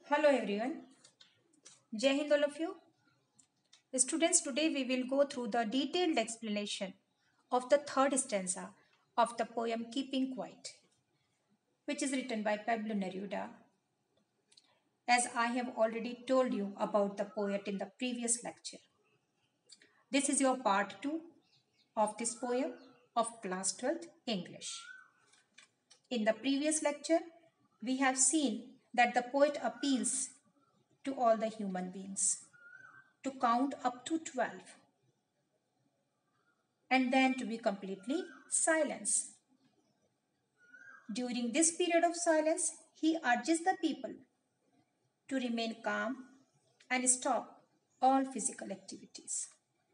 Hello everyone. Jai Hind all of you. Students, today we will go through the detailed explanation of the third stanza of the poem Keeping Quiet, which is written by Pablo Neruda. As I have already told you about the poet in the previous lecture, this is your part 2 of this poem of class 12th English. In the previous lecture, we have seen that the poet appeals to all the human beings to count up to 12 and then to be completely silent. During this period of silence, he urges the people to remain calm and stop all physical activities.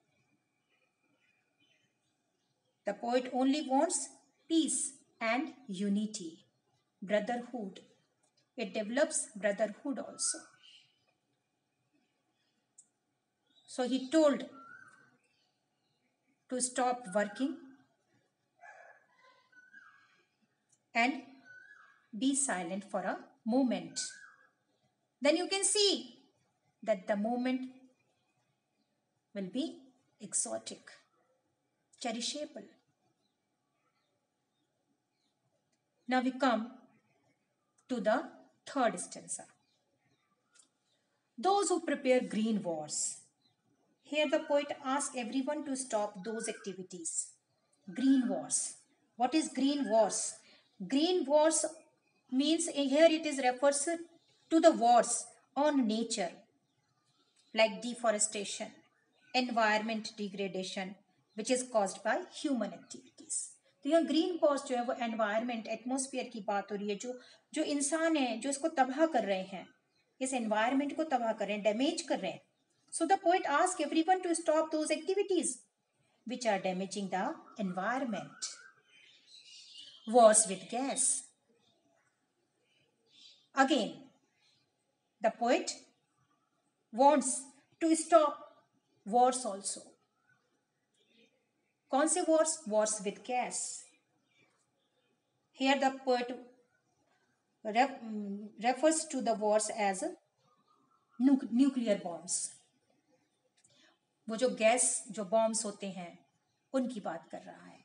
The poet only wants peace and unity, brotherhood. It develops brotherhood also. So he told to stop working and be silent for a moment. Then you can see that the moment will be exotic, cherishable. Now we come to the third stanza. Those who prepare green wars. Here the poet asks everyone to stop those activities. Green wars. What is green wars? Green wars means here it is refers to the wars on nature like deforestation, environment degradation which is caused by human activities. तो यहाँ green Wars जो है वो environment atmosphere की बात हो रही है जो जो इंसान है जो इसको तबाह कर रहे हैं इस एनवायरमेंट को तबाह कर रहे हैं डैमेज कर रहे हैं so the poet ask everyone to stop those activities which are damaging the environment. Wars with gas. Again, the poet wants to stop wars also. कौन से wars? Wars with gas. Here the poet refers to the wars as nuclear bombs. वो जो gas जो bombs होते हैं उनकी बात कर रहा है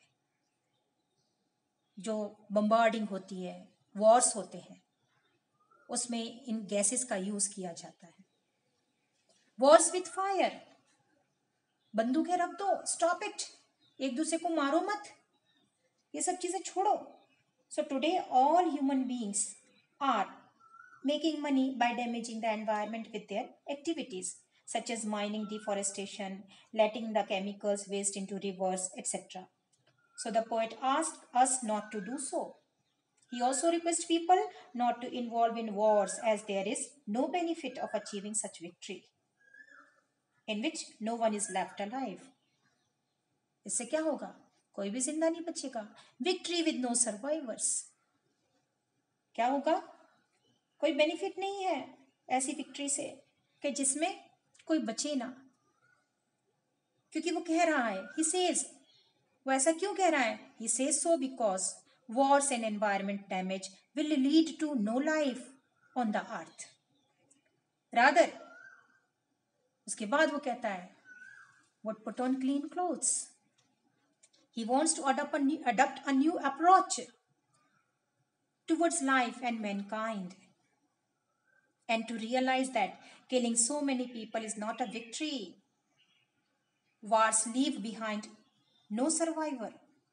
जो बम्बार्डिंग होती है वॉर्स होते हैं उसमें इन गैसेस का यूज किया जाता है वॉर्स विथ फायर बंदूकें रख दो स्टॉप इट एक दूसरे को मारो मत ये सब चीजें छोड़ो so today all human beings are making money by damaging the environment with their activities such as mining, deforestation, letting the chemicals waste into rivers, etc. So the poet asked us not to do so. He also requests people not to involve in wars as there is no benefit of achieving such victory in which no one is left alive. इससे क्या होगा कोई भी जिंदा नहीं बचेगा victory with no survivors क्या होगा कोई बेनिफिट नहीं है ऐसी विक्ट्री से कि जिसमें कोई बचे ना क्योंकि वो कह रहा है ही सेज वो ऐसा क्यों कह रहा है he says so because wars and environment damage will lead to no life on the earth. Rather, उसके बाद वो कहता है would put on clean clothes. He wants to adopt a new approach towards life and mankind and to realize that killing so many people is not a victory. Wars leave behind no survivor.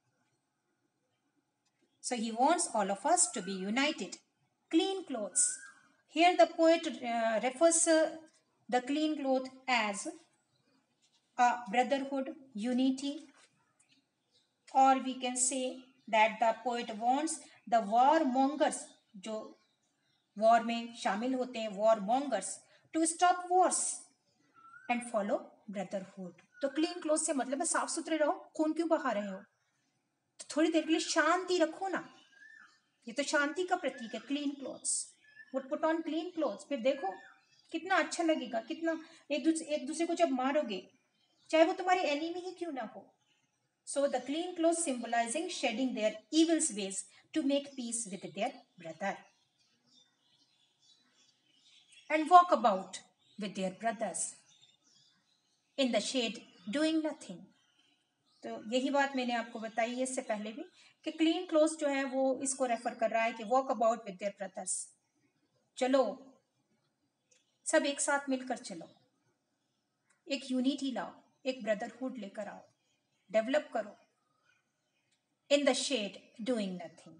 So he wants all of us to be united. Clean clothes. Here the poet refers the clean cloth as a brotherhood, unity, or we can say that the poet wants the warmongers, जो war में शामिल होते हैं warmongers, to stop wars and follow brotherhood. तो clean cloth से मतलब है साफ सुथरे रहो खून क्यों बहा रहे हो तो थोड़ी देर के लिए शांति रखो ना ये तो शांति का प्रतीक है clean clothes would put on clean clothes फिर देखो कितना अच्छा लगेगा कितना एक दूसरे को जब मारोगे चाहे वो तुम्हारे एनिमी ही क्यों ना हो so the clean clothes symbolising shedding their evils ways to make peace with their brother and walk about with their brothers in the shade doing nothing. तो यही बात मैंने आपको बताई है इससे पहले भी कि क्लीन क्लोथ जो है वो इसको रेफर कर रहा है कि walk about with their brothers, चलो सब एक साथ मिलकर चलो, एक यूनिटी लाओ, एक ब्रदरहुड लेकर आओ, डेवलप करो। In the shade doing nothing,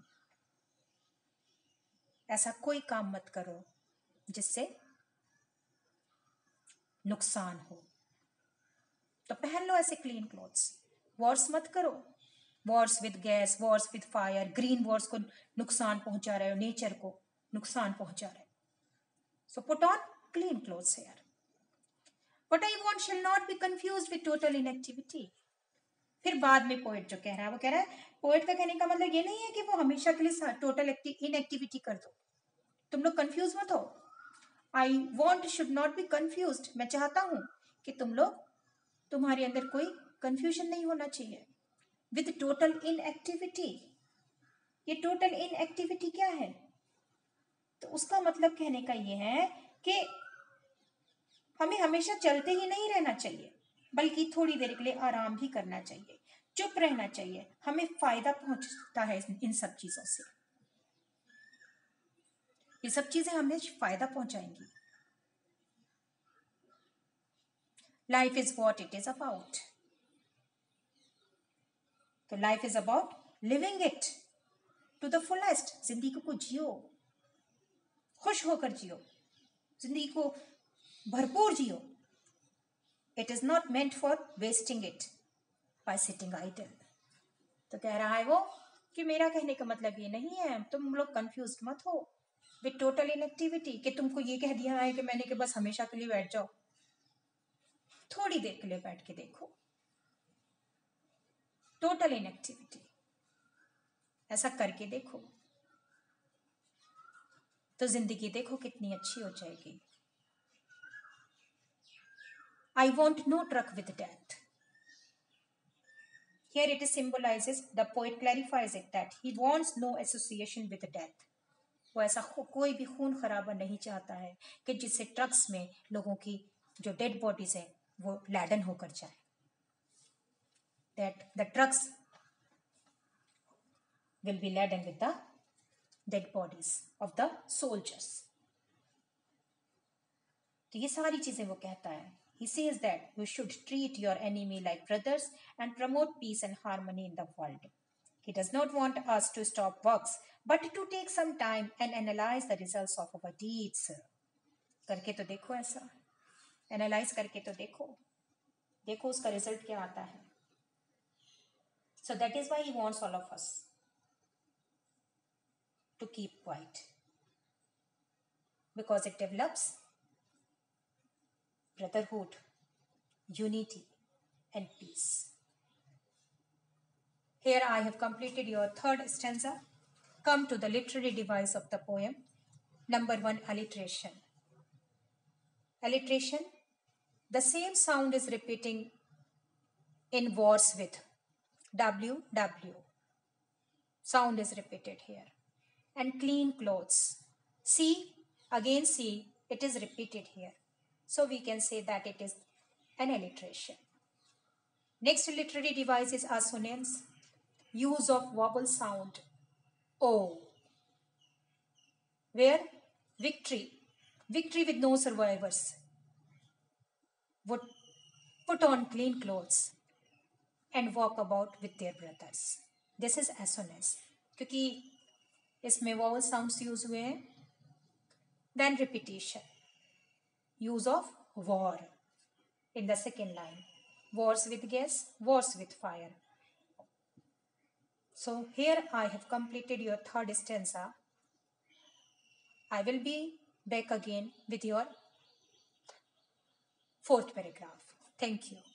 ऐसा कोई काम मत करो जिससे नुकसान हो। तो पहन लो ऐसे क्लीन क्लोथ्स। वॉर्स मत करो, wars with gas, wars with fire, green wars को नुकसान पहुंचा रहे हो, नेचर को नुकसान पहुंचा रहे हो। So put on clean clothes here. What I want shall not be confused with total inactivity. फिर बाद में पोएट जो कह रहा है वो कह रहा है, पोएट का कहने का मतलब ये नहीं है कि वो हमेशा के लिए टोटल इनएक्टिविटी कर दो, तुम लोग कंफ्यूज मत हो। I want should not be confused, मैं चाहता हूं कि तुम लोग, तुम्हारे अंदर कोई कंफ्यूजन नहीं होना चाहिए विद टोटल इनएक्टिविटी। ये टोटल इनएक्टिविटी क्या है? तो उसका मतलब कहने का ये है कि हमें हमेशा चलते ही नहीं रहना चाहिए, बल्कि थोड़ी देर के लिए आराम भी करना चाहिए, चुप रहना चाहिए। हमें फायदा पहुंचता है इन सब चीजों से, ये सब चीजें हमें फायदा पहुंचाएंगी। Life is what it is about. तो life is about living it to the fullest. जिंदगी को जियो, खुश होकर जियो, जिंदगी को भरपूर जियो। It is not meant for wasting it by sitting idle. तो कह रहा है वो कि मेरा कहने का मतलब ये नहीं है, तुम लोग कंफ्यूज मत हो विद टोटल इनएक्टिविटी, कि तुमको ये कह दिया है कि मैंने कि बस हमेशा के लिए बैठ जाओ। थोड़ी देर के लिए बैठ के देखो, टोटल इनएक्टिविटी, ऐसा करके देखो तो जिंदगी देखो कितनी अच्छी हो जाएगी। I want no truck with death. Here it symbolizes, the poet clarifies it that he wants no association with death. वो ऐसा कोई भी खून खराबा नहीं चाहता है कि जिससे ट्रक्स में लोगों की जो डेड बॉडीज है वो लैडन होकर जाए। That the trucks will be laden with the dead bodies of the soldiers. तो ये सारी चीजें वो कहता है। He says that you should treat your enemy like brothers and promote peace and harmony in the world. He does not want us to stop works, but to take some time and analyze the results of our deeds. करके तो देखो, ऐसा analyse करके तो देखो, देखो उसका result क्या आता है। So that is why he wants all of us to keep quiet, because it develops brotherhood, unity, and peace. Here I have completed your third stanza. Come to the literary device of the poem. Number 1, alliteration. Alliteration, the same sound is repeating in words with W, W. Sound is repeated here. And clean clothes. C, again C, it is repeated here. So we can say that it is an alliteration. Next literary device is assonance. Use of vowel sound O. Where? Victory. Victory with no survivors would put on clean clothes and walk about with their brothers. This is assonance. क्योंकि इसमें vowel sounds use हुए हैं. Then repetition. Use of war in the second line. Wars with gas, wars with fire. So here I have completed your third stanza. I will be back again with your fourth paragraph. Thank you.